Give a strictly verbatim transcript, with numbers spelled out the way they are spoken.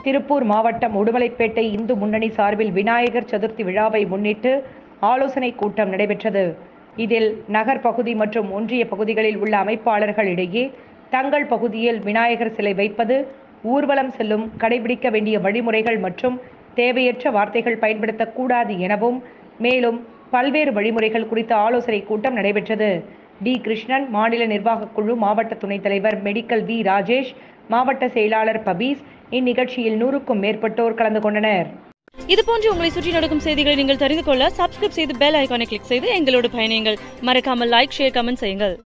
திருப்பூர் மாவட்டம் உடுமலைப்பேட்டை இந்து முன்னணி சார்பில் விநாயகர் சதுர்த்தி விழாவை முன்னிட்டு ஆலோசனை கூட்டம் நடைபெற்றது. இதில் நகர் பகுதி மற்றும் ஒன்றிய பகுதிகளில் உள்ள அமைப்பாளர்கள் இடையே தங்கள் பகுதியில் விநாயகர் சிலை வைப்பது, ஊர்வலம் செல்லும் கடைபிடிக்க வேண்டிய வழிமுறைகள் மற்றும் தேவையற்ற வார்த்தைகள் பயன்படுத்தக்கூடாது எனவும், மேலும் பல்வேறு வழிமுறைகள் குறித்த ஆலோசனை கூட்டம் நடைபெற்றது. டி. கிருஷ்ணன், மாநில நிர்வாகக் குழு மாவட்ட துணைத் தலைவர் மெடிக்கல் வி. ராஜேஷ், மாவட்ட செயலாளர் பபீஸ், இந்நிகழ்ச்சியில் நூறுக்கும் மேற்பட்டோர் கலந்து கொண்டனர். இதுபோன்று உங்களை சுற்றி நடக்கும் செய்திகளை நீங்கள் தெரிந்து கொள்ள சப்ஸ்கிரைப் செய்து பெல் ஐகானை கிளிக் செய்து எங்களோடு பயணியுங்கள். மறக்காமல் லைக், ஷேர், கமெண்ட் செய்யுங்கள்.